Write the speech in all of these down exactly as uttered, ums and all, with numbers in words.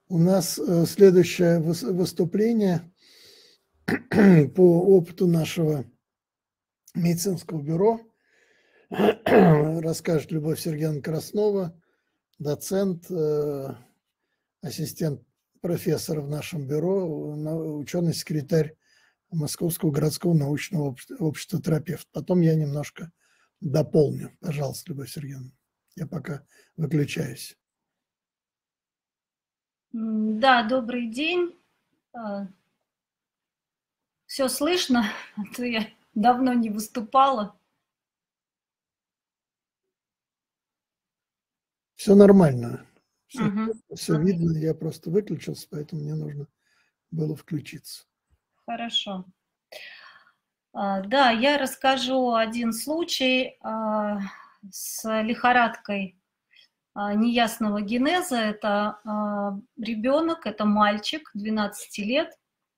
У нас э, следующее выс- выступление по опыту нашего медицинского бюро расскажет Любовь Сергеевна Краснова, доцент, э, ассистент профессора в нашем бюро, на- ученый-секретарь Московского городского научного общества, общества терапевт. Потом я немножко дополню. Пожалуйста, Любовь Сергеевна. Я пока выключаюсь. М, Да, добрый день. Все слышно? А то я давно не выступала. Все нормально. Все, Мгм. все видно. Я просто выключился, поэтому мне нужно было включиться. Хорошо. А, Да, я расскажу один случай а, с лихорадкой а, неясного генеза. Это а, ребенок, это мальчик двенадцати лет,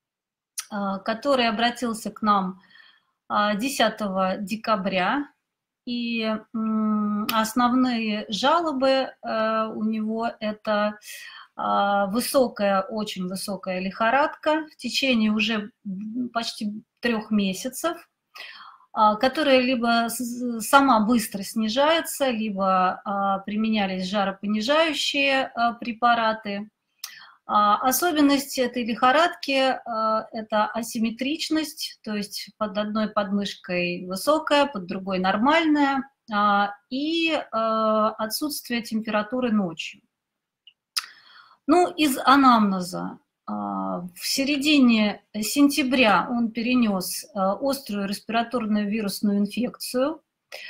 а, который обратился к нам а, десятого декабря. И м, основные жалобы э, у него это а, высокая, очень высокая лихорадка в течение уже почти трех месяцев, а, которая либо сама быстро снижается, либо а, применялись жаропонижающие а, препараты. А, Особенность этой лихорадки а, – это асимметричность, то есть под одной подмышкой высокая, под другой нормальная, а, и а, отсутствие температуры ночью. Ну, из анамнеза. а, В середине сентября он перенес а, острую респираторную вирусную инфекцию.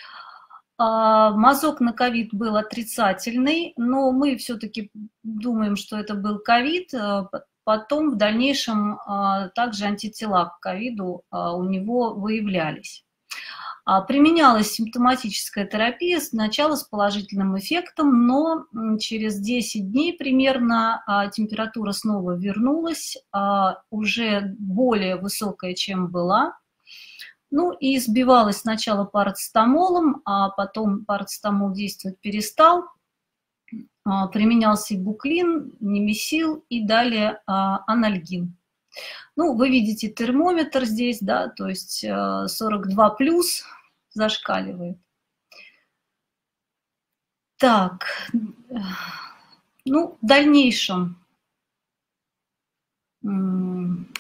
А, Мазок на ковид был отрицательный, но мы все-таки думаем, что это был ковид. а, Потом в дальнейшем а, также антитела к ковиду а, у него выявлялись. А, Применялась симптоматическая терапия сначала с положительным эффектом, но м, через десять дней примерно а, температура снова вернулась, а, уже более высокая, чем была. Ну и избивалась сначала парацетамолом, а потом парацетамол действовать перестал. А, Применялся ибуклин, немесил и далее а, анальгин. Ну, вы видите термометр здесь, да, то есть а, сорок два плюс зашкаливает. Так, ну, в дальнейшем м,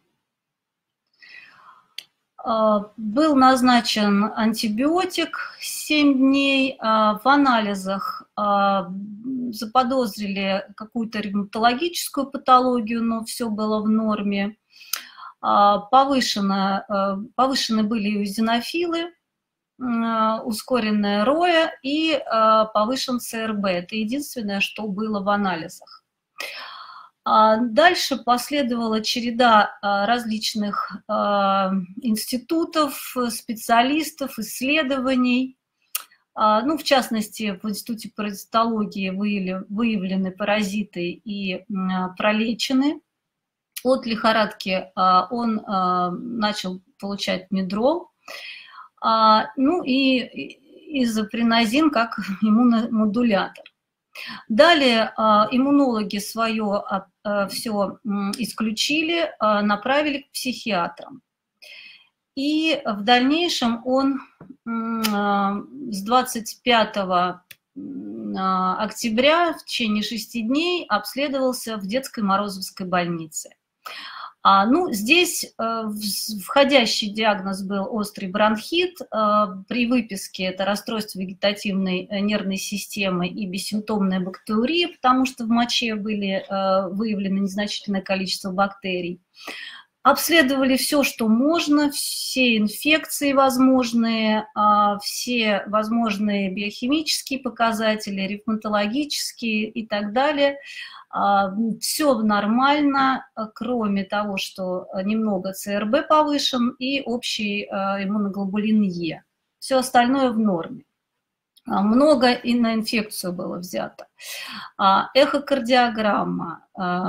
а, был назначен антибиотик семь дней. а, В анализах а, м, заподозрили какую-то ревматологическую патологию, но все было в норме. А, Повышено, а, повышены были эозинофилы, м, ускоренная роя и а, повышен ЦРБ. Это единственное, что было в анализах. А Дальше последовала череда а, различных а, институтов, специалистов, исследований. А, Ну, в частности, в Институте паразитологии выявлены, выявлены паразиты и м, пролечены. От лихорадки а, он а, начал получать медрол. А, Ну и изопринозин как иммуномодулятор. Далее а, иммунологи свое все исключили, а, направили к психиатрам. И в дальнейшем он м, а, с двадцать пятого а, октября в течение шести дней обследовался в детской Морозовской больнице. А, ну, здесь э, входящий диагноз был острый бронхит. Э, при выписке это расстройство вегетативной э, нервной системы и бессимптомная бактерия, потому что в моче были э, выявлены незначительное количество бактерий. Обследовали все, что можно, все инфекции возможные, а, все возможные биохимические показатели, ревматологические и так далее. Все нормально, кроме того, что немного ЦРБ повышен и общий иммуноглобулин Е. Все остальное в норме. Много и на инфекцию было взято. Эхокардиограмма,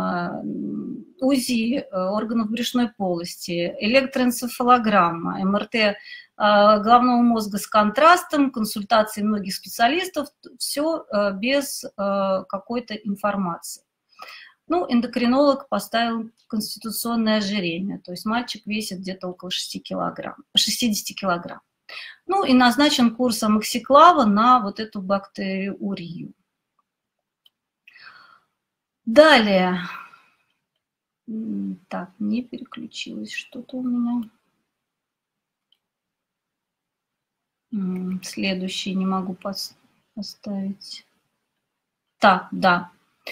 УЗИ органов брюшной полости, электроэнцефалограмма, МРТ головного мозга с контрастом, консультации многих специалистов, все без какой-то информации. Ну, эндокринолог поставил конституционное ожирение, то есть мальчик весит где-то около шести килограмм, шестидесяти килограмм. Ну и назначен курс амоксиклава на вот эту бактериурию. Далее. Так, не переключилось что-то у меня. Следующий не могу поставить. Так, да.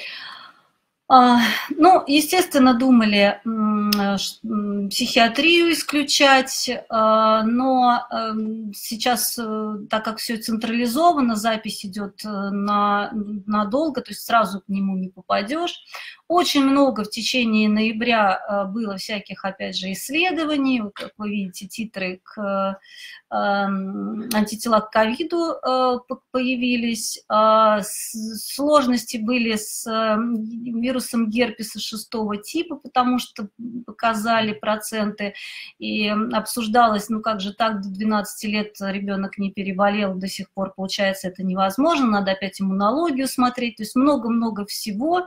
Ну, естественно, думали психиатрию исключать, но сейчас, так как все централизовано, запись идет на, надолго, то есть сразу к нему не попадешь. Очень много в течение ноября было всяких, опять же, исследований. Как вы видите, титры к антитела к ковиду появились. Сложности были с вирусом герпеса шестого типа, потому что показали проценты, и обсуждалось, ну как же так, до двенадцати лет ребенок не переболел, до сих пор, получается, это невозможно, надо опять иммунологию смотреть, то есть много-много всего,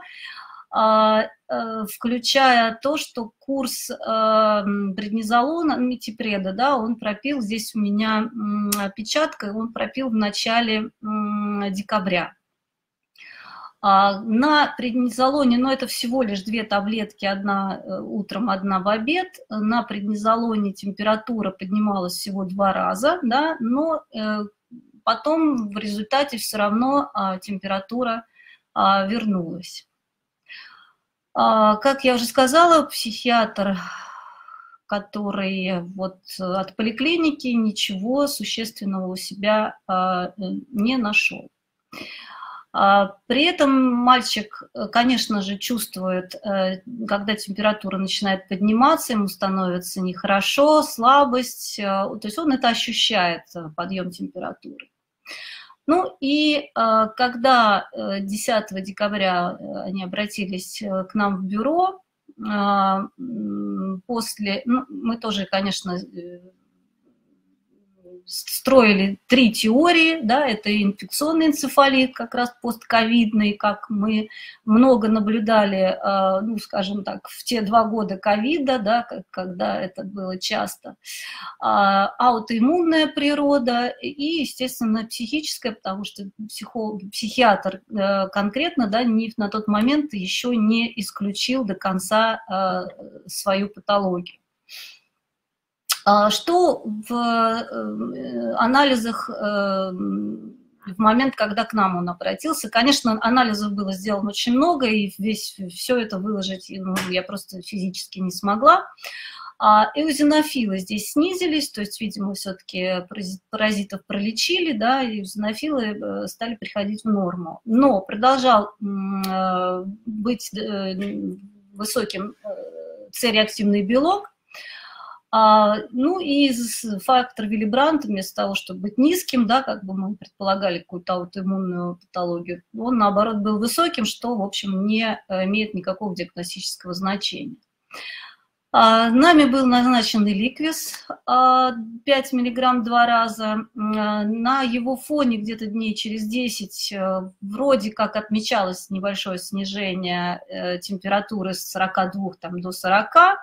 включая то, что курс преднизолона, метипреда, да, он пропил, здесь у меня опечатка, он пропил в начале декабря. На преднизолоне, но это всего лишь две таблетки, одна утром, одна в обед. На преднизолоне температура поднималась всего два раза, да, но потом в результате все равно температура вернулась. Как я уже сказала, психиатр, который вот от поликлиники, ничего существенного у себя не нашел. При этом мальчик, конечно же, чувствует, когда температура начинает подниматься, ему становится нехорошо, слабость, то есть он это ощущает, подъем температуры. Ну и когда десятого декабря они обратились к нам в бюро, после, ну, мы тоже, конечно, строили три теории, да, это инфекционный энцефалит, как раз постковидный, как мы много наблюдали, ну, скажем так, в те два года ковида, да, когда это было часто, аутоиммунная природа и, естественно, психическая, потому что психолог, психиатр конкретно, да, не, на тот момент еще не исключил до конца свою патологию. Что в анализах в момент, когда к нам он обратился, конечно, анализов было сделано очень много, и весь, все это выложить, ну, я просто физически не смогла. Эозинофилы здесь снизились, то есть, видимо, все-таки паразитов пролечили, да, и эозинофилы стали приходить в норму. Но продолжал быть высоким С-реактивный белок. Ну и фактор Вилли Бранта, вместо того, чтобы быть низким, да, как бы мы предполагали какую-то аутоиммунную патологию, он, наоборот, был высоким, что, в общем, не имеет никакого диагностического значения. Нами был назначен Эликвис пять миллиграмм два раза. На его фоне где-то дней через десять вроде как отмечалось небольшое снижение температуры с сорока двух там, до сорока,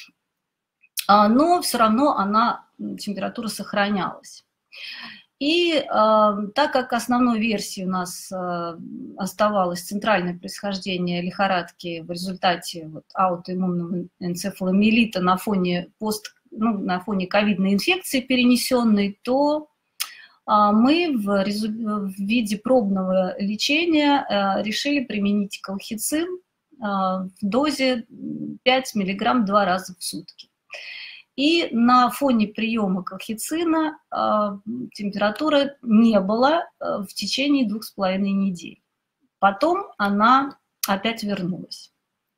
но все равно она, температура сохранялась. И э, так как основной версией у нас э, оставалось центральное происхождение лихорадки в результате вот, аутоиммунного энцефаломиелита на фоне, пост, ну, на фоне ковидной инфекции перенесенной, то э, мы в, в виде пробного лечения э, решили применить колхицин э, в дозе пять миллиграмм два раза в сутки. И на фоне приема колхицина э, температуры не было э, в течение двух с половиной недель. Потом она опять вернулась.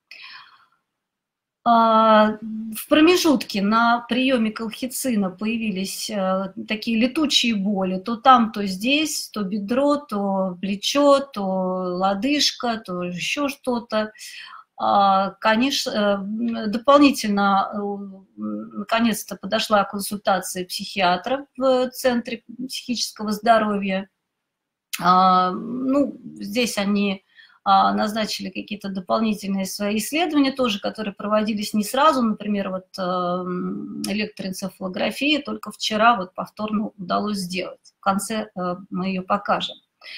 Э, в промежутке на приеме колхицина появились э, такие летучие боли. То там, то здесь, то бедро, то плечо, то лодыжка, то еще что-то. Конечно, дополнительно, наконец-то, подошла консультация психиатра в Центре психического здоровья. Ну, здесь они назначили какие-то дополнительные свои исследования тоже, которые проводились не сразу, например, вот электроэнцефалография только вчера вот повторно удалось сделать. В конце мы ее покажем.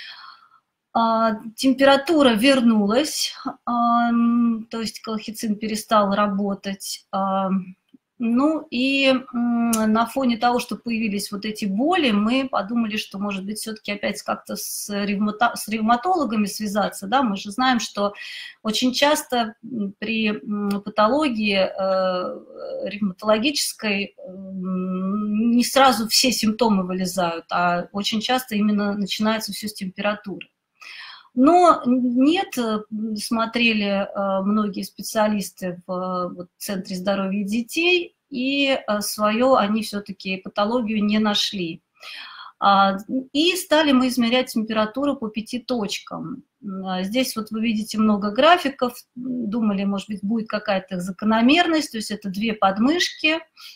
Температура вернулась, то есть колхицин перестал работать. Ну и на фоне того, что появились вот эти боли, мы подумали, что, может быть, все-таки опять как-то с, ревмато с ревматологами связаться. Да? Мы же знаем, что очень часто при патологии э, ревматологической э, не сразу все симптомы вылезают, а очень часто именно начинается все с температуры. Но нет, смотрели многие специалисты в вот, Центре здоровья детей, и свою они все-таки патологию не нашли. И стали мы измерять температуру по пяти точкам. Здесь вот вы видите много графиков, думали, может быть, будет какая-то закономерность, то есть это две подмышки,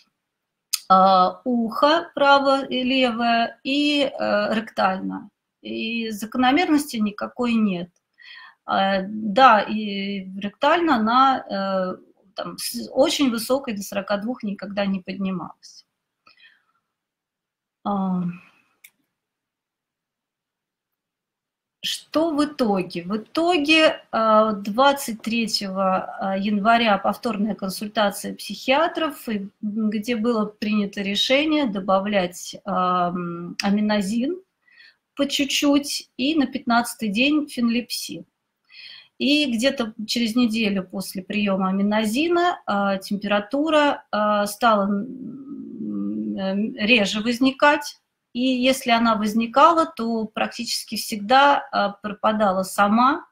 ухо правое и левое и ректально. И закономерности никакой нет. Да, и ректально она там, с очень высокой, до сорока двух, никогда не поднималась. Что в итоге? В итоге двадцать третьего января повторная консультация психиатров, где было принято решение добавлять аминозин по чуть-чуть, и на пятнадцатый день фенлепсин. И где-то через неделю после приема аминозина э, температура э, стала реже возникать, и если она возникала, то практически всегда э, пропадала сама,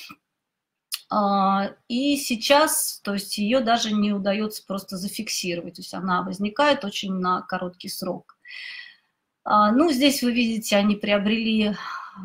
э, и сейчас, то есть ее даже не удается просто зафиксировать, то есть она возникает очень на короткий срок. Ну, здесь вы видите, они приобрели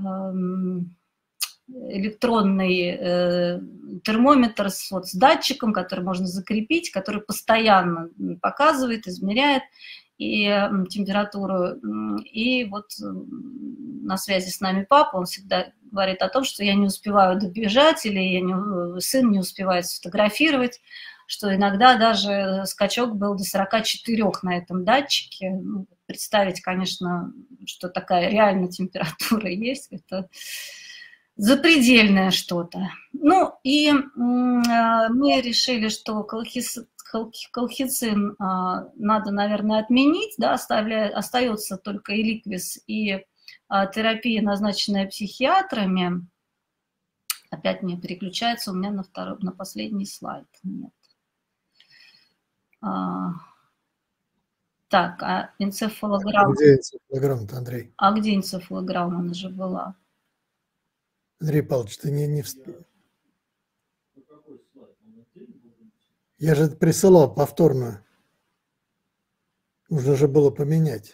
электронный термометр с, вот, с датчиком, который можно закрепить, который постоянно показывает, измеряет и температуру. И вот на связи с нами папа, он всегда говорит о том, что я не успеваю добежать, или я не, сын не успевает сфотографировать, что иногда даже скачок был до сорока четырёх на этом датчике. Ну, представить, конечно, что такая реальная температура есть, это запредельное что-то. Ну и мы решили, что колхицин надо, наверное, отменить, да, оставляя, остается только эликвис и терапия, назначенная психиатрами. Опять мне переключается у меня на, второй, на последний слайд. Нет. А, так, а энцефалограмма... Где энцефалограмма-то, Андрей? А где энцефалограмма? Она же была. Андрей Павлович, ты не, не вспел. Я же присылал повторно. Нужно же было поменять.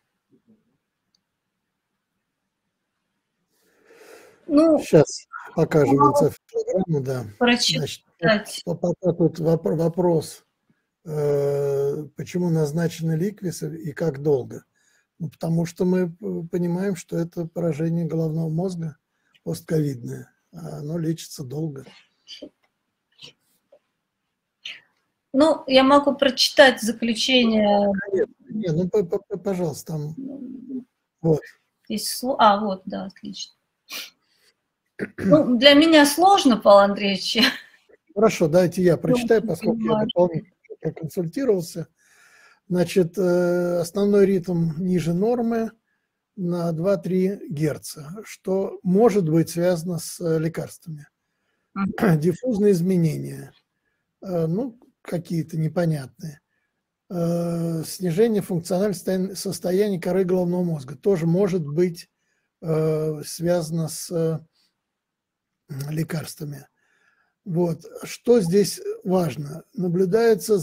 Ну, сейчас покажем энцефалограмму, да. Прочитать. Значит, пока тут вопрос, почему назначены ликвисы и как долго. Ну, потому что мы понимаем, что это поражение головного мозга постковидное, а оно лечится долго. Ну, я могу прочитать заключение. Нет, нет, ну, пожалуйста, там, вот. Здесь, а, вот, да, отлично. Ну, для меня сложно, Павел Андреевич. Хорошо, давайте я прочитаю, поскольку я дополнительно проконсультировался. Значит, основной ритм ниже нормы на два-три герца, что может быть связано с лекарствами. Диффузные изменения, ну, какие-то непонятные. Снижение функционального состояния коры головного мозга тоже может быть связано с лекарствами. Вот. Что здесь важно? Наблюдается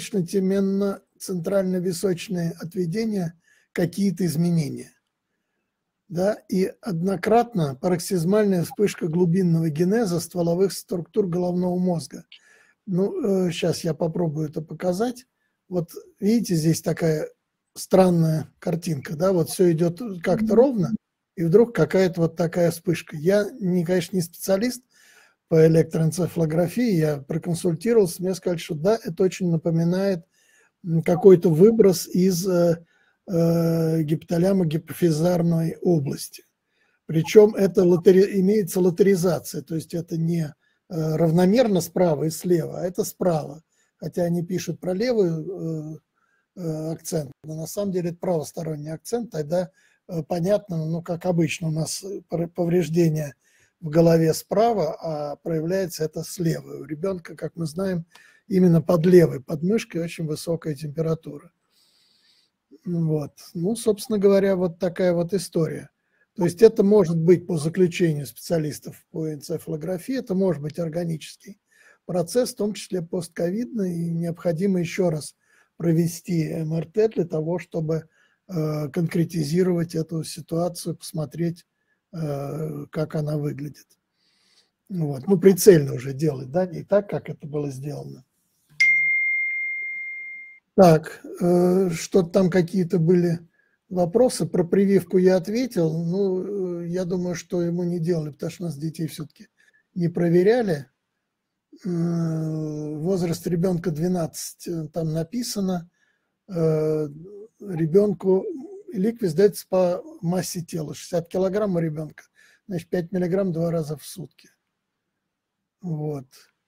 затылочно-теменно-центрально-височное отведение, какие-то изменения. Да? И однократно пароксизмальная вспышка глубинного генеза стволовых структур головного мозга. Ну, сейчас я попробую это показать. Вот видите, здесь такая странная картинка, да, вот все идет как-то ровно, и вдруг какая-то вот такая вспышка. Я, не, конечно, не специалист, по электроэнцефалографии, я проконсультировался, мне сказали, что да, это очень напоминает какой-то выброс из э, э, гипоталямо-гипофизарной области. Причем это латери... имеется латеризация, то есть это не э, равномерно справа и слева, а это справа. Хотя они пишут про левый э, э, акцент, но на самом деле это правосторонний акцент, тогда э, понятно, ну как обычно у нас повреждение в голове справа, а проявляется это слева. У ребенка, как мы знаем, именно под левой подмышкой очень высокая температура. Вот. Ну, собственно говоря, вот такая вот история. То есть это может быть, по заключению специалистов по энцефалографии, это может быть органический процесс, в том числе постковидный, и необходимо еще раз провести эм эр тэ для того, чтобы э, конкретизировать эту ситуацию, посмотреть, э, как она выглядит. Вот. Ну, прицельно уже делать, да, не так, как это было сделано. Так, э, что-то там какие-то были вопросы. Про прививку я ответил. Ну, э, я думаю, что ему не делали, потому что у нас детей все-таки не проверяли. Э, возраст ребенка двенадцать, э, там написано. Э, ребенку ликвис дается по массе тела. шестьдесят килограмм у ребенка. Значит, пять миллиграмм два раза в сутки. Вот.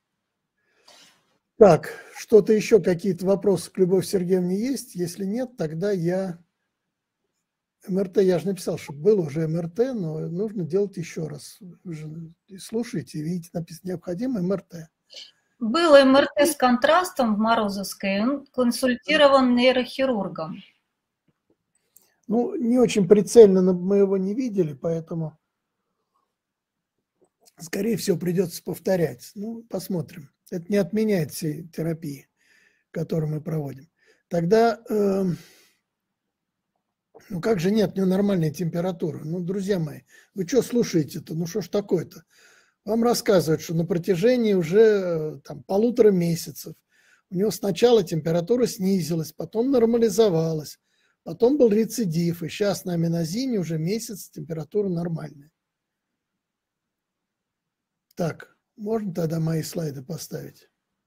Так, что-то еще, какие-то вопросы к Любови Сергеевне есть? Если нет, тогда я... эм эр тэ, я же написал, что был уже эм эр тэ, но нужно делать еще раз. Вы же слушаете, видите, написано необходимо эм эр тэ. Был эм эр тэ с контрастом в Морозовской, он консультирован нейрохирургом. Ну, не очень прицельно мы его не видели, поэтому, скорее всего, придется повторять. Ну, посмотрим. Это не отменяет всей терапии, которую мы проводим. Тогда, э, ну как же нет, у него нормальная температура? Ну, друзья мои, вы что слушаете-то? Ну, что ж такое-то? Вам рассказывают, что на протяжении уже там, полутора месяцев у него сначала температура снизилась, потом нормализовалась, потом был рецидив, и сейчас на аминозине уже месяц температура нормальная. Так, можно тогда мои слайды поставить?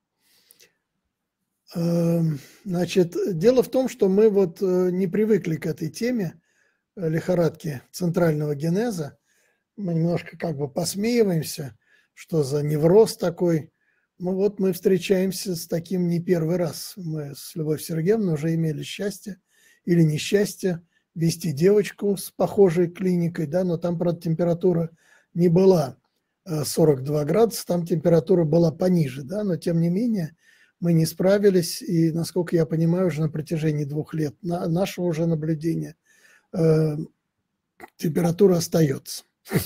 Значит, дело в том, что мы вот не привыкли к этой теме лихорадки центрального генеза. Мы немножко как бы посмеиваемся, что за невроз такой. Ну вот мы встречаемся с таким не первый раз. Мы с Любовью Сергеевной уже имели счастье или несчастье вести девочку с похожей клиникой, да, но там, правда, температура не была сорок два градуса, там температура была пониже, да, но тем не менее мы не справились, и, насколько я понимаю, уже на протяжении двух лет на нашего уже наблюдения э, температура остается.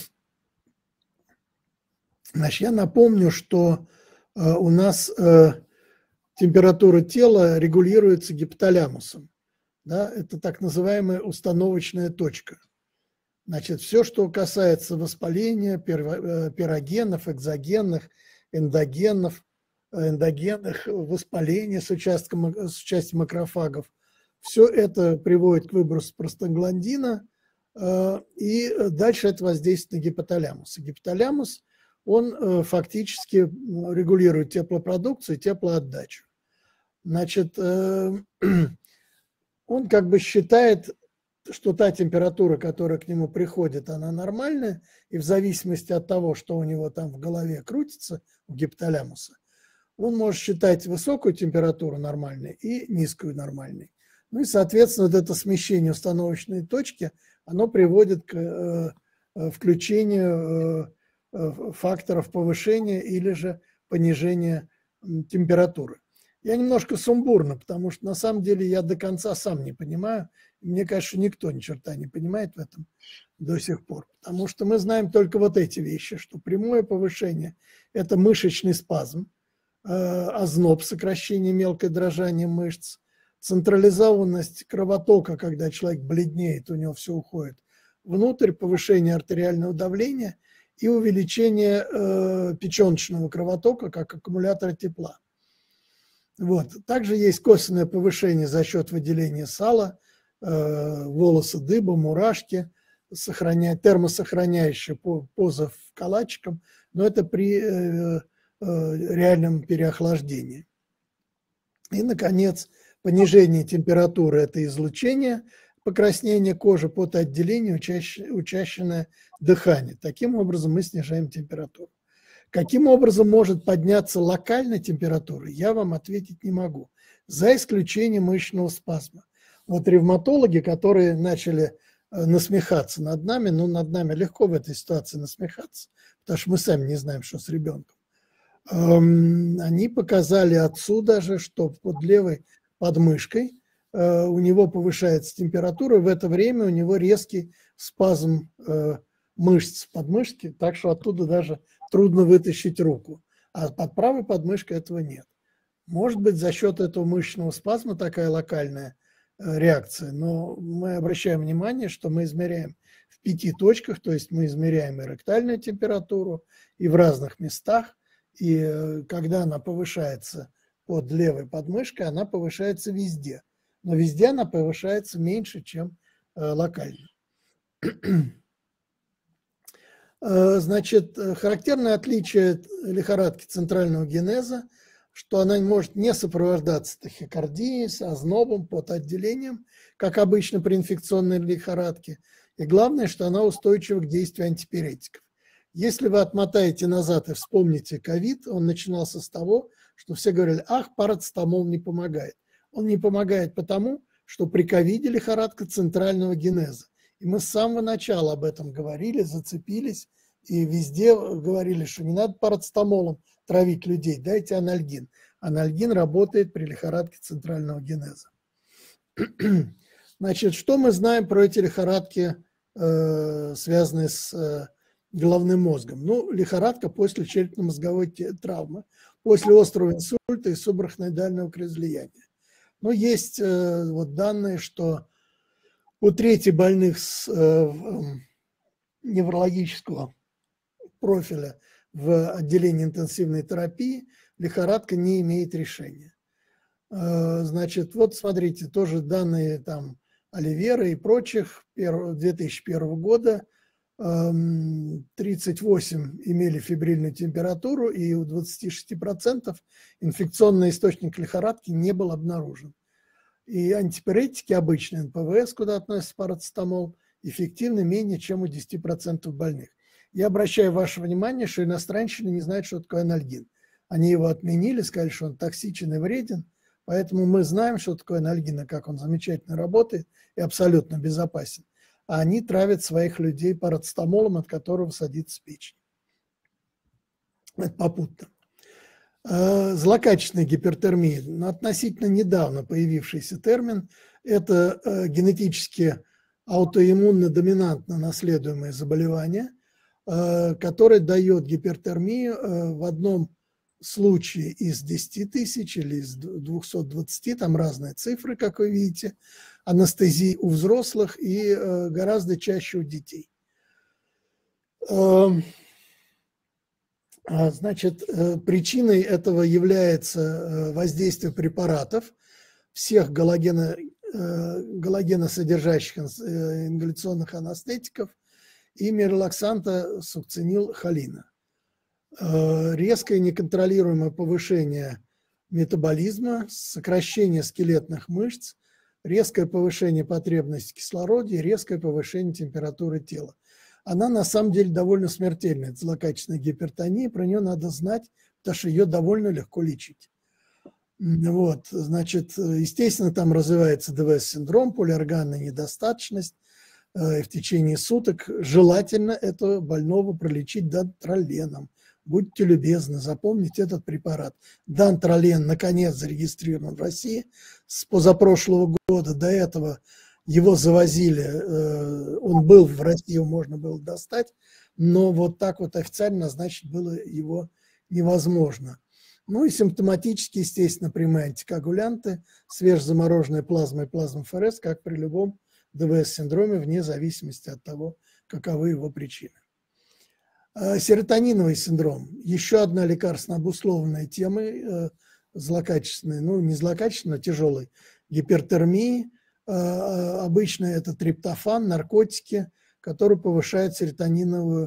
Значит, я напомню, что э, у нас э, температура тела регулируется гипоталямусом. Да, это так называемая установочная точка. Значит, все, что касается воспаления, пирогенов, экзогенных, эндогенов, эндогенных, воспаления с, участком, с участием макрофагов, все это приводит к выбросу простагландина, и дальше это воздействует на гипоталямус. И гипоталямус, он фактически регулирует теплопродукцию и теплоотдачу. Значит, он как бы считает, что та температура, которая к нему приходит, она нормальная, и в зависимости от того, что у него там в голове крутится, у гипоталямуса, он может считать высокую температуру нормальной и низкую нормальной. Ну и, соответственно, вот это смещение установочной точки, оно приводит к э, включению э, факторов повышения или же понижения температуры. Я немножко сумбурно, потому что на самом деле я до конца сам не понимаю. Мне кажется, никто ни черта не понимает в этом до сих пор. Потому что мы знаем только вот эти вещи, что прямое повышение – это мышечный спазм, озноб, сокращение, мелкое дрожание мышц, централизованность кровотока, когда человек бледнеет, у него все уходит внутрь, повышение артериального давления и увеличение э, печеночного кровотока как аккумулятора тепла. Вот. Также есть косвенное повышение за счет выделения сала, э, волосы дыба, мурашки, сохраняя, термосохраняющая поза в калачиком, но это при э, э, реальном переохлаждении. И, наконец, понижение температуры – это излучение, покраснение кожи, потоотделение, учащенное дыхание. Таким образом мы снижаем температуру. Каким образом может подняться локальная температура, я вам ответить не могу, за исключением мышечного спазма. Вот ревматологи, которые начали насмехаться над нами, ну, над нами легко в этой ситуации насмехаться, потому что мы сами не знаем, что с ребенком. Они показали отцу даже, что под левой подмышкой у него повышается температура, в это время у него резкий спазм мышц подмышки, так что оттуда даже трудно вытащить руку. А под правой подмышкой этого нет. Может быть, за счет этого мышечного спазма такая локальная реакция, но мы обращаем внимание, что мы измеряем в пяти точках, то есть мы измеряем и ректальную температуру, и в разных местах, и когда она повышается под левой подмышкой, она повышается везде, но везде она повышается меньше, чем локально. Значит, характерное отличие лихорадки центрального генеза, что она может не сопровождаться тахикардией, ознобом, потоотделением, как обычно при инфекционной лихорадке. И главное, что она устойчива к действию антипиретиков. Если вы отмотаете назад и вспомните ковид, он начинался с того, что все говорили, ах, парацетамол не помогает. Он не помогает потому, что при ковиде лихорадка центрального генеза. И мы с самого начала об этом говорили, зацепились, и везде говорили, что не надо парацетамолом травить людей, дайте анальгин. Анальгин работает при лихорадке центрального генеза. Значит, что мы знаем про эти лихорадки, э, связанные с э, головным мозгом? Ну, лихорадка после черепно-мозговой травмы, после острого инсульта и субарахноидального кровоизлияния. Но есть э, вот данные, что у трети больных с э, неврологического профиля в отделении интенсивной терапии лихорадка не имеет решения. Э, значит, вот смотрите, тоже данные там Оливера и прочих две тысячи первого года. Э, тридцать восемь имели фебрильную температуру, и у двадцати шести процентов инфекционный источник лихорадки не был обнаружен. И антипиретики обычные, эн пэ вэ эс, куда относится парацетамол, эффективны менее чем у десяти процентов больных. Я обращаю ваше внимание, что иностранщины не знают, что такое анальгин. Они его отменили, сказали, что он токсичен и вреден, поэтому мы знаем, что такое анальгин, и как он замечательно работает и абсолютно безопасен. А они травят своих людей парацетамолом, от которого садится печень. Это попутно. Злокачественная гипертермия, относительно недавно появившийся термин, это генетически аутоиммунно-доминантно наследуемое заболевание, которое дает гипертермию в одном случае из десяти тысяч или из двухсот двадцати, там разные цифры, как вы видите, анестезии у взрослых и гораздо чаще у детей. Значит, причиной этого является воздействие препаратов, всех галогено, галогеносодержащих ингаляционных анестетиков и миролаксанта сукцинилхолина. Резкое неконтролируемое повышение метаболизма, сокращение скелетных мышц, резкое повышение потребности в кислороде, резкое повышение температуры тела. Она на самом деле довольно смертельная, это злокачественная гипертония, про нее надо знать, потому что ее довольно легко лечить. Вот, значит, естественно, там развивается дэ вэ эс-синдром, полиорганная недостаточность, и в течение суток желательно этого больного пролечить дантроленом. Будьте любезны, запомните этот препарат. Дантролен, наконец, зарегистрирован в России с позапрошлого года. До этого его завозили, он был в России, его можно было достать, но вот так вот официально назначить было его невозможно. Ну и симптоматически, естественно, прямые антикоагулянты, свежезамороженная плазма и плазмоферез, как при любом дэ вэ эс-синдроме, вне зависимости от того, каковы его причины. Серотониновый синдром. Еще одна лекарственно обусловленная тема злокачественной, ну не злокачественной, но тяжелой гипертермии. Обычно это триптофан, наркотики, которые повышают серотониновую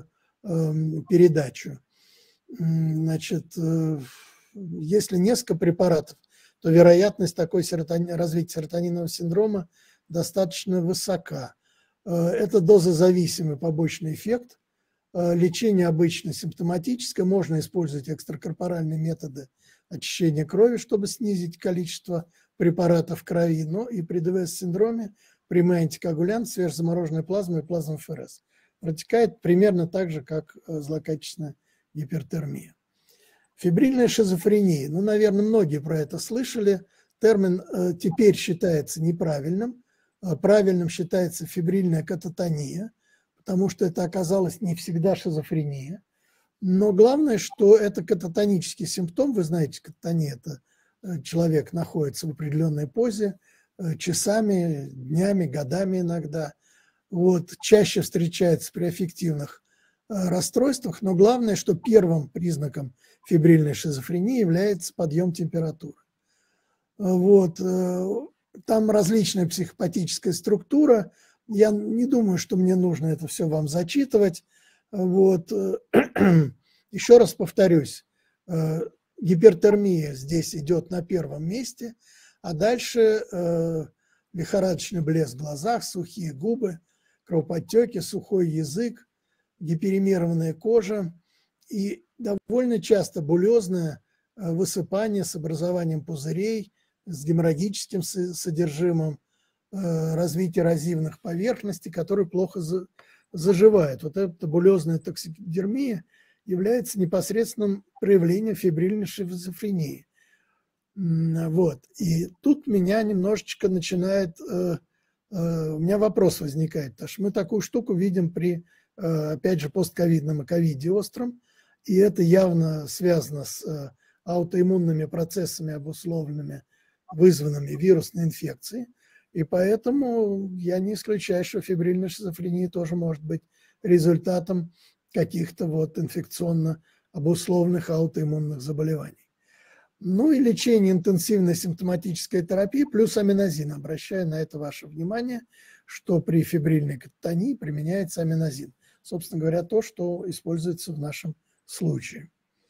передачу. Значит, если несколько препаратов, то вероятность такой серотони... развития серотонинового синдрома достаточно высока. Это дозозависимый побочный эффект. Лечение обычно симптоматическое. Можно использовать экстракорпоральные методы очищения крови, чтобы снизить количество препаратов в крови. Но и при ДВС-синдроме прямой антикоагулянт, свежезамороженная плазма и плазма ФРС протекает примерно так же, как злокачественная гипертермия. Фибрильная шизофрения. Ну, наверное, многие про это слышали. Термин э, теперь считается неправильным. Правильным считается фибрильная кататония, потому что это оказалось не всегда шизофрения. Но главное, что это кататонический симптом. Вы знаете, кататония – это человек находится в определенной позе часами, днями, годами иногда. Вот, чаще встречается при аффективных расстройствах, но главное, что первым признаком фибрильной шизофрении является подъем температуры. Вот, там различная психопатическая структура. Я не думаю, что мне нужно это все вам зачитывать. Вот. Еще раз повторюсь, гипертермия здесь идет на первом месте, а дальше лихорадочный блеск в глазах, сухие губы, кровоподтеки, сухой язык, гиперемированная кожа и довольно часто булезное высыпание с образованием пузырей, с геморрагическим содержимым, развитие эрозивных поверхностей, которые плохо заживают. Вот эта булезная токсидермия является непосредственным проявлением фибрильной шизофрении. Вот. И тут меня немножечко начинает, у меня вопрос возникает, потому что мы такую штуку видим при, опять же, постковидном и ковиде остром, и это явно связано с аутоиммунными процессами, обусловленными, вызванными вирусной инфекцией. И поэтому я не исключаю, что фибрильная шизофрения тоже может быть результатом каких-то вот инфекционно обусловленных аутоиммунных заболеваний. Ну и лечение интенсивной симптоматической терапии плюс аминозин. Обращаю на это ваше внимание, что при фибрильной кататонии применяется аминозин. Собственно говоря, то, что используется в нашем случае.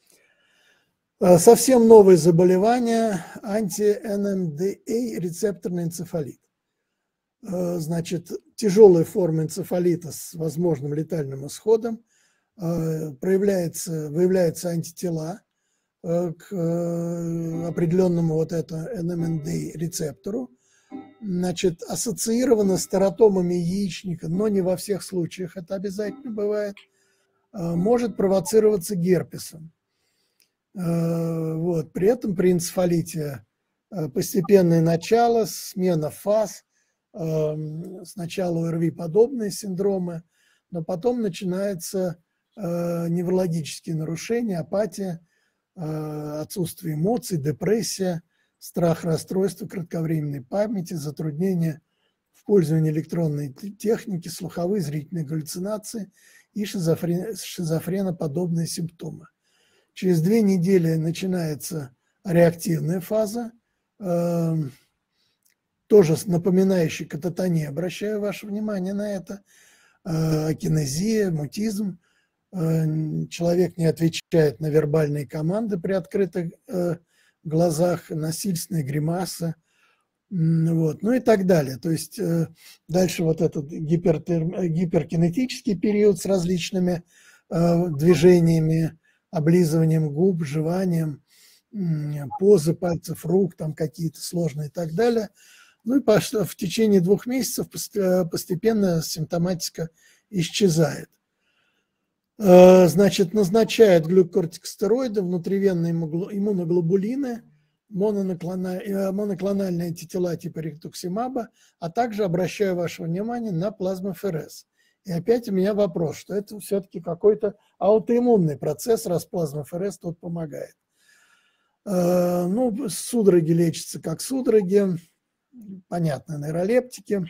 Совсем новое заболевание – анти-эн эм дэ а рецепторный энцефалит. Значит, тяжелая форма энцефалита с возможным летальным исходом, проявляется, выявляются антитела к определенному вот это эн эм эн дэ а рецептору, значит, ассоциировано с тератомами яичника, но не во всех случаях это обязательно бывает, может провоцироваться герпесом. Вот. При этом при энцефалите постепенное начало, смена фаз, сначала о эр ви-подобные синдромы, но потом начинаются неврологические нарушения, апатия, отсутствие эмоций, депрессия, страх, расстройство кратковременной памяти, затруднения в пользовании электронной техники, слуховые, зрительные галлюцинации и шизофрен, шизофреноподобные симптомы. Через две недели начинается реактивная фаза, э, тоже напоминающая кататонию. Обращаю ваше внимание на это. Э, акинезия, мутизм. Э, человек не отвечает на вербальные команды при открытых э, глазах, насильственные гримасы. Вот, ну и так далее. То есть э, дальше вот этот гипертер, гиперкинетический период с различными э, движениями, облизыванием губ, жеванием, позы пальцев рук, там какие-то сложные и так далее. Ну и в течение двух месяцев постепенно симптоматика исчезает. Значит, назначают глюкокортикостероиды, внутривенные иммуноглобулины, моноклональные антитела типа ритуксимаба, а также обращаю ваше внимание на плазма-ФРС. И опять у меня вопрос, что это все-таки какой-то аутоиммунный процесс, раз плазма-ФРС тут помогает. Ну, судороги лечатся как судороги, понятно, нейролептики.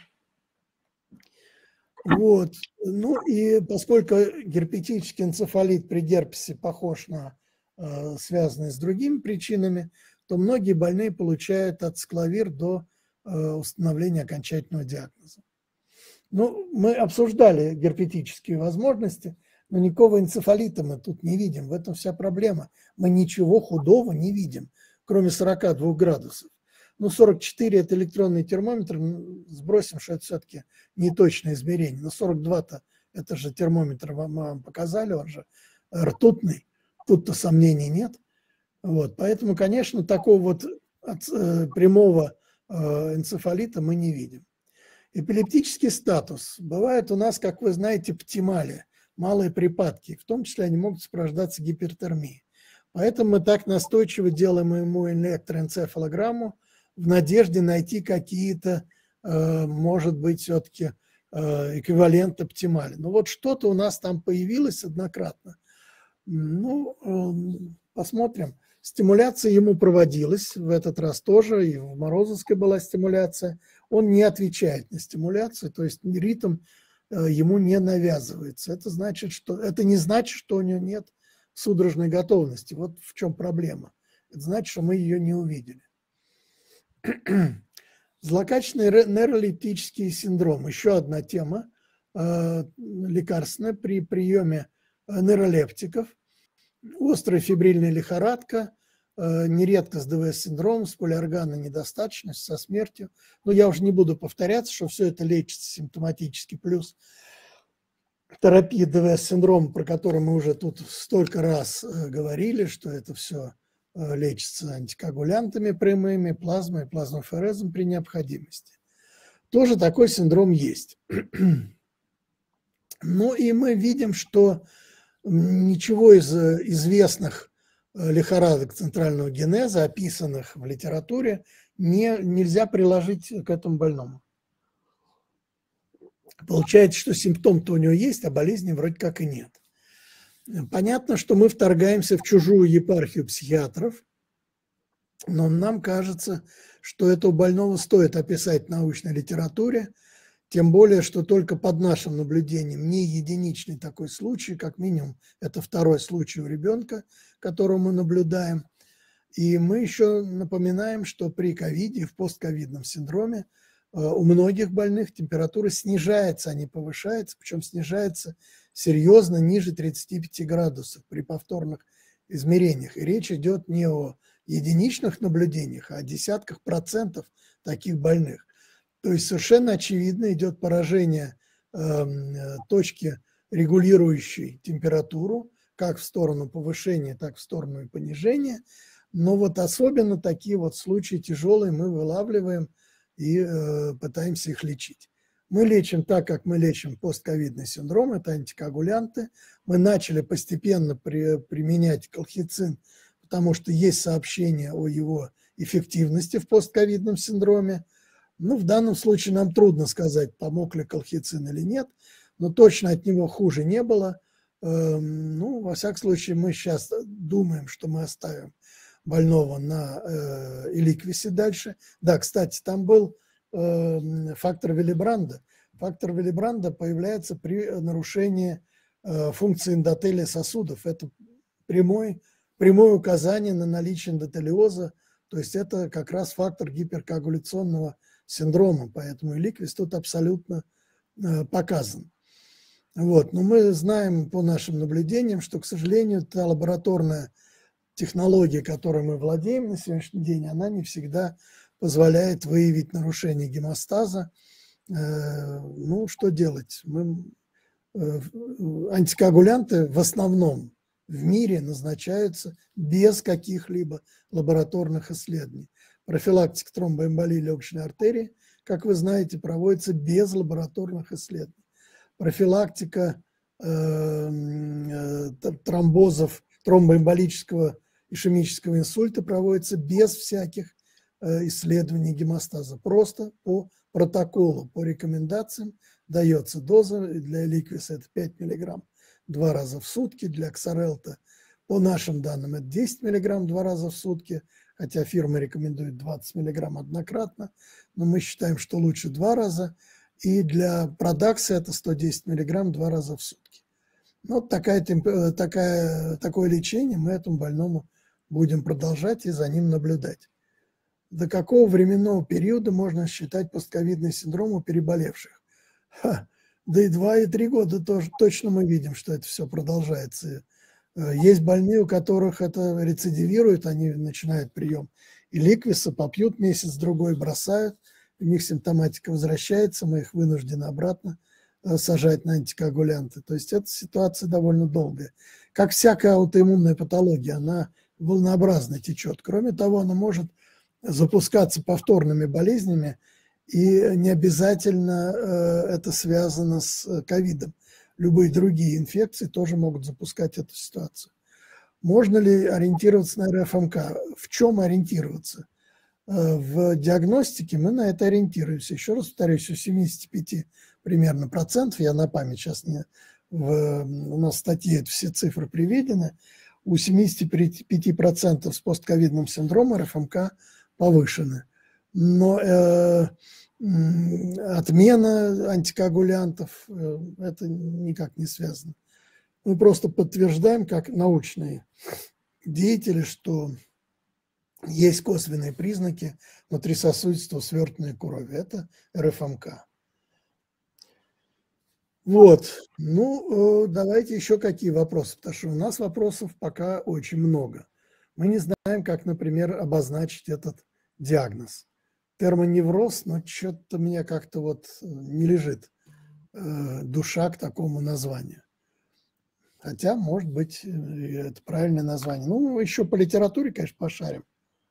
Вот. Ну и поскольку герпетический энцефалит при герпесе похож на связанный с другими причинами, то многие больные получают от склавир до установления окончательного диагноза. Ну, мы обсуждали герпетические возможности. Но никакого энцефалита мы тут не видим, в этом вся проблема. Мы ничего худого не видим, кроме сорока двух градусов. Ну, сорок четыре – это электронный термометр, сбросим, что это все-таки неточное измерение. Но сорок два-то это же термометр вам, вам показали, он же ртутный, тут-то сомнений нет. Вот, поэтому, конечно, такого вот от, э, прямого э, энцефалита мы не видим. Эпилептический статус. Бывает у нас, как вы знаете, птималия, малые припадки, в том числе они могут сопровождаться гипертермией. Поэтому мы так настойчиво делаем ему электроэнцефалограмму в надежде найти какие-то, э, может быть, все-таки э, эквиваленты птимали. Но вот что-то у нас там появилось однократно. Ну, э, посмотрим. Стимуляция ему проводилась в этот раз тоже, и в Морозовской была стимуляция. Он не отвечает на стимуляцию, то есть ритм ему не навязывается. Это значит, что это не значит, что у него нет судорожной готовности. Вот в чем проблема. Это значит, что мы ее не увидели. Злокачественный нейролептический синдром. Еще одна тема э, лекарственная при приеме нейролептиков. Острая фибрильная лихорадка, э, нередко с ДВС-синдромом, с полиорганной недостаточностью, со смертью. Но я уже не буду повторяться, что все это лечится симптоматически. Плюс терапия ДВС-синдрома, про который мы уже тут столько раз э, говорили, что это все э, лечится антикоагулянтами прямыми, плазмой, плазмоферезом при необходимости. Тоже такой синдром есть. Ну и мы видим, что ничего из известных лихорадок центрального генеза, описанных в литературе, не, нельзя приложить к этому больному. Получается, что симптом-то у него есть, а болезни вроде как и нет. Понятно, что мы вторгаемся в чужую епархию психиатров, но нам кажется, что этого больного стоит описать в научной литературе, тем более, что только под нашим наблюдением не единичный такой случай, как минимум это второй случай у ребенка, которого мы наблюдаем. И мы еще напоминаем, что при ковиде и в постковидном синдроме у многих больных температура снижается, а не повышается, причем снижается серьезно ниже тридцати пяти градусов при повторных измерениях. И речь идет не о единичных наблюдениях, а о десятках процентов таких больных. То есть совершенно очевидно идет поражение э, точки, регулирующей температуру, как в сторону повышения, так в сторону понижения. Но вот особенно такие вот случаи тяжелые мы вылавливаем и э, пытаемся их лечить. Мы лечим так, как мы лечим постковидный синдром, это антикоагулянты. Мы начали постепенно при, применять колхицин, потому что есть сообщение о его эффективности в постковидном синдроме. Ну, в данном случае нам трудно сказать, помог ли колхицин или нет, но точно от него хуже не было. Ну, во всяком случае, мы сейчас думаем, что мы оставим больного на эликвисе дальше. Да, кстати, там был фактор Виллибранда. Фактор Виллибранда появляется при нарушении функции эндотелия сосудов. Это прямой, прямое указание на наличие эндотелиоза, то есть это как раз фактор гиперкоагуляционного синдрома, поэтому эликвис тут абсолютно э, показан. Вот. Но мы знаем по нашим наблюдениям, что, к сожалению, та лабораторная технология, которой мы владеем на сегодняшний день, она не всегда позволяет выявить нарушение гемостаза. Э, ну, что делать? Мы, э, антикоагулянты в основном в мире назначаются без каких-либо лабораторных исследований. Профилактика тромбоэмболии легочной артерии, как вы знаете, проводится без лабораторных исследований. Профилактика э, тромбозов, тромбоэмболического ишемического инсульта проводится без всяких э, исследований гемостаза. Просто по протоколу, по рекомендациям дается доза. Для эликвиса это пять миллиграмм два раза в сутки, для ксарелта по нашим данным это десять миллиграмм два раза в сутки, хотя фирма рекомендует двадцать миллиграмм однократно, но мы считаем, что лучше два раза. И для продакса это сто десять миллиграмм два раза в сутки. Вот такая, такая, такое лечение мы этому больному будем продолжать и за ним наблюдать. До какого временного периода можно считать постковидный синдром у переболевших? Ха, Да и два, и три года тоже точно мы видим, что это все продолжается. Есть больные, у которых это рецидивирует, они начинают прием и ликвиса, попьют месяц-другой, бросают, у них симптоматика возвращается, мы их вынуждены обратно сажать на антикоагулянты. То есть эта ситуация довольно долгая. Как всякая аутоиммунная патология, она волнообразно течет. Кроме того, она может запускаться повторными болезнями, и не обязательно это связано с ковидом. Любые другие инфекции тоже могут запускать эту ситуацию. Можно ли ориентироваться на эр эф эм ка? В чем ориентироваться? В диагностике мы на это ориентируемся. Еще раз повторюсь, у семидесяти пяти примерно процентов, я на память сейчас не... В, у нас в статье все цифры приведены, у семидесяти пяти процентов с постковидным синдромом эр эф эм ка повышены. Но э, отмена антикоагулянтов, э, это никак не связано. Мы просто подтверждаем, как научные деятели, что есть косвенные признаки внутрисосудистого свертывания крови. Это эр эф эм ка. Вот. Ну, давайте еще какие вопросы, потому что у нас вопросов пока очень много. Мы не знаем, как, например, обозначить этот диагноз. Термоневроз, но что-то мне как-то вот не лежит э, душа к такому названию. Хотя, может быть, это правильное название. Ну, еще по литературе, конечно, пошарим.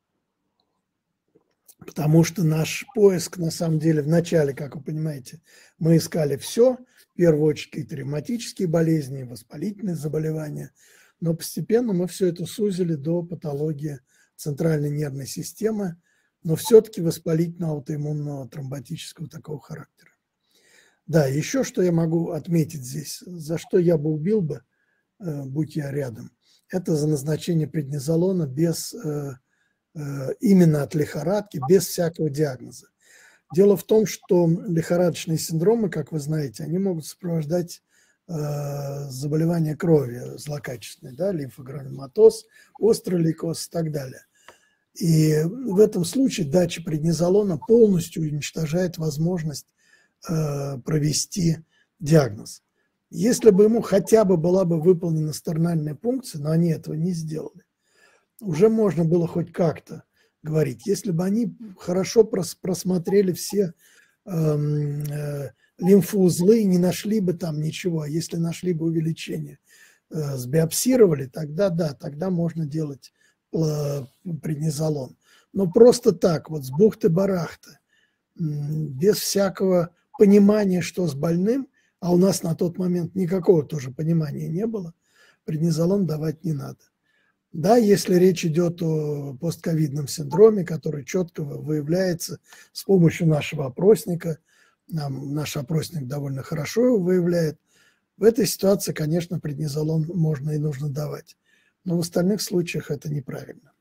Потому что наш поиск, на самом деле, в начале, как вы понимаете, мы искали все. В первую очередь ревматические болезни, воспалительные заболевания. Но постепенно мы все это сузили до патологии центральной нервной системы, но все-таки воспалительного аутоиммунного тромботического такого характера. Да, еще что я могу отметить здесь, за что я бы убил бы, будь я рядом, это за назначение преднизолона без, именно от лихорадки, без всякого диагноза. Дело в том, что лихорадочные синдромы, как вы знаете, они могут сопровождать заболевания крови злокачественные, да, лимфогрануломатоз, острый лейкоз и так далее. И в этом случае дача преднизолона полностью уничтожает возможность э, провести диагноз. Если бы ему хотя бы была бы выполнена стернальная пункция, но они этого не сделали, уже можно было хоть как-то говорить. Если бы они хорошо прос просмотрели все э, э, лимфоузлы и не нашли бы там ничего, а если нашли бы увеличение, э, сбиопсировали, тогда да, тогда можно делать преднизолон. Но просто так, вот с бухты-барахты, без всякого понимания, что с больным, а у нас на тот момент никакого тоже понимания не было, преднизолон давать не надо. Да, если речь идет о постковидном синдроме, который четко выявляется с помощью нашего опросника, нам наш опросник довольно хорошо его выявляет, в этой ситуации, конечно, преднизолон можно и нужно давать. Но в остальных случаях это неправильно.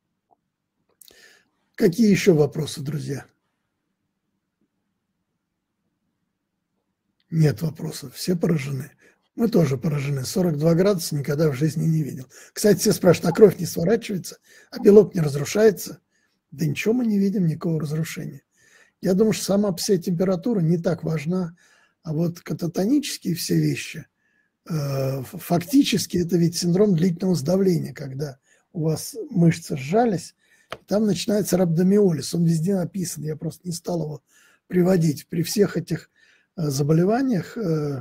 Какие еще вопросы, друзья? Нет вопросов, все поражены. Мы тоже поражены. сорок два градуса никогда в жизни не видел. Кстати, все спрашивают, а кровь не сворачивается, а белок не разрушается? Да ничего мы не видим, никакого разрушения. Я думаю, что сама по себе температура не так важна, а вот кататонические все вещи, фактически это ведь синдром длительного сдавления, когда у вас мышцы сжались, там начинается рhabdomyolysis, он везде написан, я просто не стал его приводить. При всех этих заболеваниях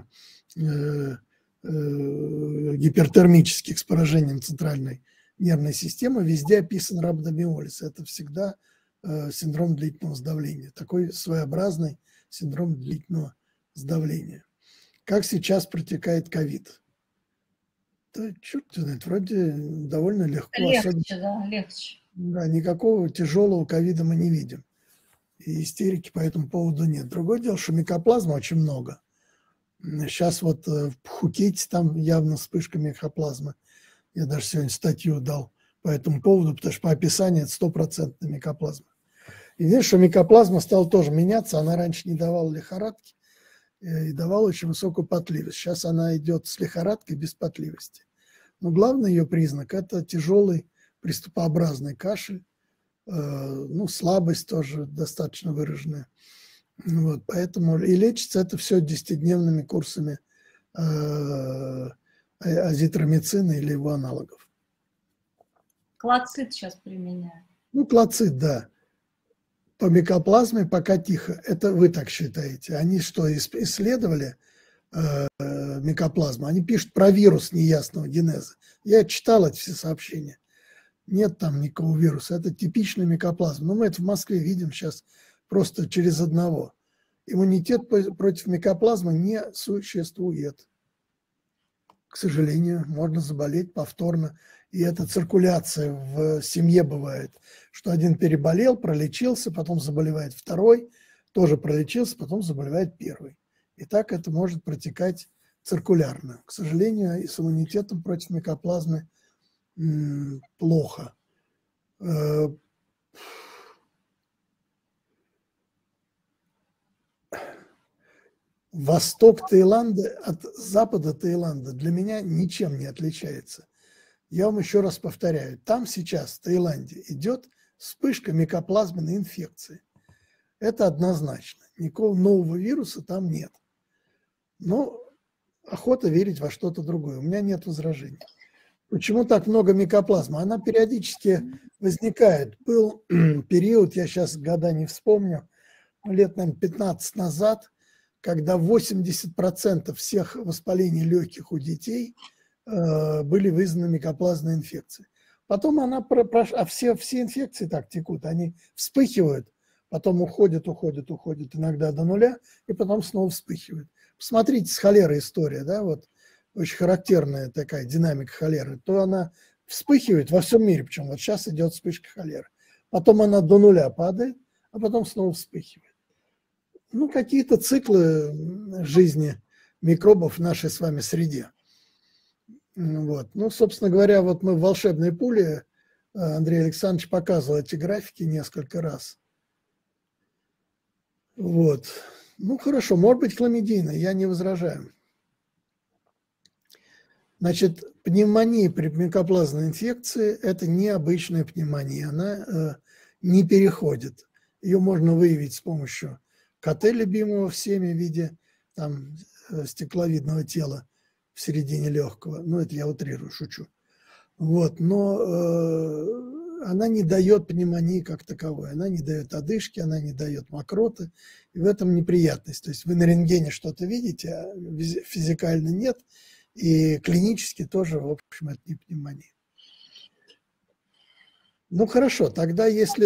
гипертермических с поражением центральной нервной системы везде описан рhabdomyolysis. Это всегда синдром длительного сдавления, такой своеобразный синдром длительного сдавления. Как сейчас протекает ковид? Да черт знает, вроде довольно легко. Легче, особенно, да, легче. Да, никакого тяжелого ковида мы не видим. И истерики по этому поводу нет. Другое дело, что микоплазма очень много. Сейчас вот в Пхукете там явно вспышка микоплазмы. Я даже сегодня статью дал по этому поводу, потому что по описанию это стопроцентная микоплазма. И видишь, что микоплазма стала тоже меняться. Она раньше не давала лихорадки и давала очень высокую потливость. Сейчас она идет с лихорадкой без потливости. Но главный ее признак – это тяжелый приступообразный кашель, ну, слабость тоже достаточно выраженная. Вот, поэтому и лечится это все десятидневными курсами э, азитромицина или его аналогов. Клоцит сейчас применяют. Ну, клоцит, да. По микоплазме пока тихо. Это вы так считаете. Они что, исследовали э, микоплазму? Они пишут про вирус неясного генеза. Я читал эти все сообщения. Нет там никакого вируса. Это типичный микоплазм. Но мы это в Москве видим сейчас просто через одного. Иммунитет против микоплазмы не существует. К сожалению, можно заболеть повторно. И это циркуляция в семье бывает, что один переболел, пролечился, потом заболевает второй, тоже пролечился, потом заболевает первый. И так это может протекать циркулярно. К сожалению, и с иммунитетом против микоплазмы м, плохо. Восток Таиланда от запада Таиланда для меня ничем не отличается. Я вам еще раз повторяю, там сейчас, в Таиланде, идет вспышка микоплазменной инфекции. Это однозначно. Никакого нового вируса там нет. Но охота верить во что-то другое. У меня нет возражений. Почему так много микоплазмы? Она периодически возникает. Был период, я сейчас года не вспомню, лет, наверное, пятнадцать назад, когда восемьдесят процентов всех воспалений легких у детей э, были вызваны микоплазменной инфекцией. Потом она прошла, а все, все инфекции так текут, они вспыхивают, потом уходят, уходят, уходят иногда до нуля, и потом снова вспыхивают. Посмотрите, с холерой история, да, вот очень характерная такая динамика холеры, то она вспыхивает во всем мире, причем вот сейчас идет вспышка холеры, потом она до нуля падает, а потом снова вспыхивает. Ну, какие-то циклы жизни микробов в нашей с вами среде. Вот. Ну, собственно говоря, вот мы в «Волшебной пуле», Андрей Александрович показывал эти графики несколько раз. Вот. Ну, хорошо, может быть, хламидийная, я не возражаю. Значит, пневмония при микоплазменной инфекции – это необычная пневмония, она э, не переходит. Ее можно выявить с помощью КТ любимого всеми в виде там, стекловидного тела в середине легкого. Ну, это я утрирую, шучу. Вот, но э, она не дает пневмонии как таковой. Она не дает одышки, она не дает мокроты. И в этом неприятность. То есть вы на рентгене что-то видите, а физикально нет. И клинически тоже, в общем, это не пневмония. Ну, хорошо, тогда если...